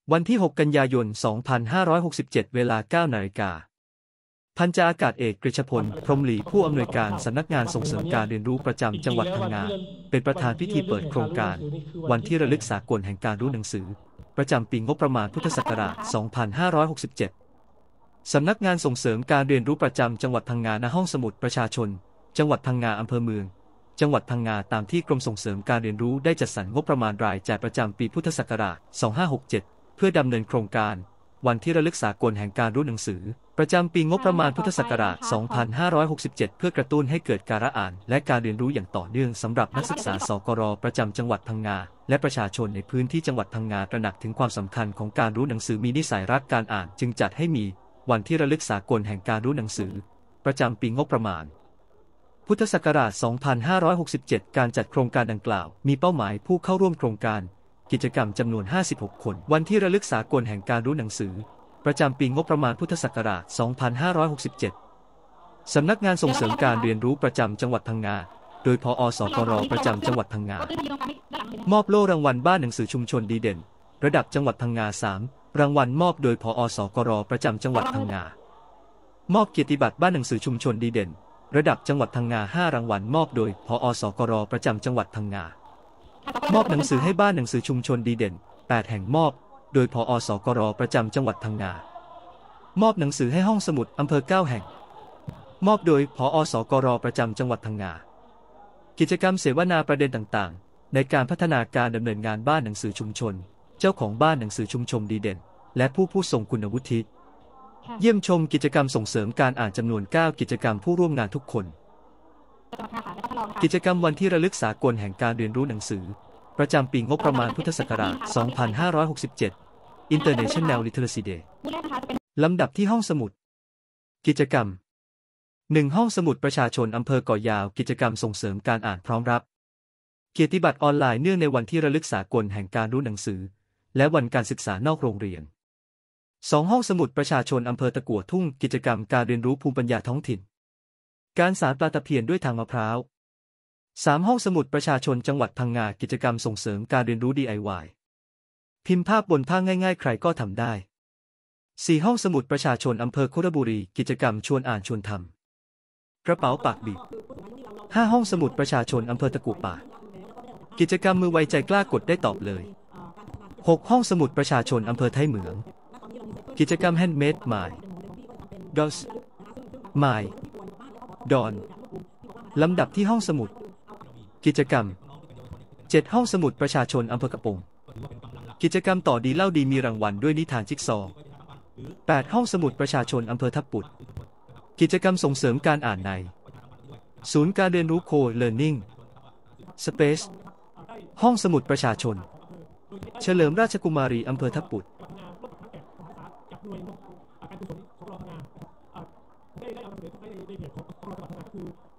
วันที่ 6 กันยายน 2567 เวลา 9 นาฬิกาพันจ่าอากาศเอกกฤษพล พรหมหลีผู้อำนวยการสำนักงานส่งเสริมการเรียนรู้ประจำจังหวัดพังงาเป็นประธานพิธีเปิดโครงการวันที่ระลึกสากลแห่งการรู้หนังสือประจำปีงบประมาณพุทธศักราช 2567 สำนักงานส่งเสริมการเรียนรู้ประจำจังหวัดพังงาณห้องสมุดประชาชนจังหวัดพังงาอำเภอเมืองจังหวัดพังงาตามที่กรมส่งเสริมการเรียนรู้ได้จัดสรรงบประมาณรายจ่ายประจำปีพุทธศักราช 2567 เพื่อดำเนินโครงการวันที่ระลึกสากลแห่งการรู้หนังสือประจำปีงบประมาณพุทธศักราช 2567 เพื่อกระตุ้นให้เกิดการอ่านและการเรียนรู้อย่างต่อเนื่องสำหรับนักศึกษาสกร.ประจำจังหวัดพังงาและประชาชนในพื้นที่จังหวัดพังงาตระหนักถึงความสำคัญของการรู้หนังสือมีนิสัยรักการอ่านจึงจัดให้มีวันที่ระลึกสากลแห่งการรู้หนังสือประจำปีงบประมาณพุทธศักราช 2567 การจัดโครงการดังกล่าวมีเป้าหมายผู้เข้าร่วมโครงการกิจกรรมจำนวน 56 คนวันที่ระลึกสากลแห่งการรู้หนังสือประจำปีงบประมาณพุทธศักราช 2567 สำนักงานส่งเสริมการเรียนรู้ประจำจังหวัดพังงาโดยผอ.สกร.ประจำจังหวัดพังงามอบโล่รางวัลบ้านหนังสือชุมชนดีเด่นระดับจังหวัดพังงา 3 รางวัลมอบโดยผอ.สกร.ประจำจังหวัดพังงามอบเกียรติบัตรบ้านหนังสือชุมชนดีเด่นระดับจังหวัดพังงา 5 รางวัลมอบโดยผอ.สกร.ประจำจังหวัดพังงามอบหนังสือให้บ้านหนังสือชุมชนดีเด่น 8 แห่งมอบโดยผอ.สกร.ประจำจังหวัดพังงามอบหนังสือให้ห้องสมุดอำเภอ 9 แห่งมอบโดยผอ.สกร.ประจำจังหวัดพังงากิจกรรมเสวนาประเด็นต่างๆในการพัฒนาการดำเนินงานบ้านหนังสือชุมชนเจ้าของบ้านหนังสือชุมชนดีเด่นและผู้ทรงคุณวุฒิเยี่ยมชมกิจกรรมส่งเสริมการอ่านจำนวน 9 กิจกรรมผู้ร่วมงานทุกคนกิจกรรมวันที่ระลึกสากลแห่งการเรียนรู้หนังสือประจำปีงบประมาณพุทธศักราช 2567 International Literacy Day ลำดับที่ห้องสมุดกิจกรรม 1. ห้องสมุดประชาชนอำเภอก่อยาวกิจกรรมส่งเสริมการอ่านพร้อมรับเกียรติบัตรออนไลน์เนื่องในวันที่ระลึกสากลแห่งการรู้หนังสือและวันการศึกษานอกโรงเรียน 2. ห้องสมุดประชาชนอำเภอตะกั่วทุ่งกิจกรรมการเรียนรู้ภูมิปัญญาท้องถิ่นการสานปลาตะเพียนด้วยทางมะพร้าว 3. ห้องสมุดประชาชนจังหวัดพังงากิจกรรมส่งเสริมการเรียนรู้ DIY พิมพ์ภาพบนผ้าง่ายๆใครก็ทำได้ 4. ห้องสมุดประชาชนอำเภอโคกระบุรีกิจกรรมชวนอ่านชวนทำกระเป๋าปากบีบ 5. ห้องสมุดประชาชนอำเภอตะกั่วป่ากิจกรรมมือไวใจกล้ากดได้ตอบเลย 6. ห้องสมุดประชาชนอำเภอไทเหมืองกิจกรรมแฮนด์เมดไมล์ดอสไมล์ดอนลำดับที่ห้องสมุดกิจกรรม 7. ห้องสมุดประชาชนอำเภอกระโปงกิจกรรมต่อดีเล่าดีมีรางวัลด้วยนิทานจิ๊กซอว์ 8. ห้องสมุดประชาชนอำเภอทับปุดกิจกรรมส่งเสริมการอ่านในศูนย์การเรียนรู้โคเลิร์นนิ่งสเปซห้องสมุดประชาชนเฉลิมราชกุมารีอำเภอทับปุดได้เอาหนังสือเข้าไปในเพจของกสทชคือ